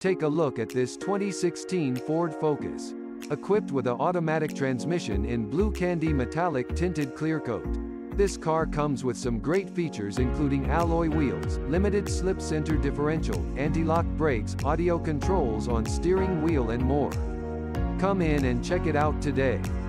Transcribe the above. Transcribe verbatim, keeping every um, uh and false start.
Take a look at this twenty sixteen Ford Focus. Equipped with an automatic transmission in blue candy metallic tinted clear coat. This car comes with some great features including alloy wheels, limited slip center differential, anti-lock brakes, audio controls on steering wheel and more. Come in and check it out today.